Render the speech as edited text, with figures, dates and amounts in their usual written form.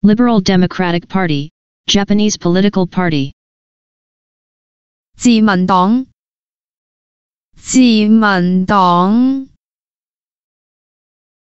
Liberal Democratic Party, Japanese political party. 自民黨，自民黨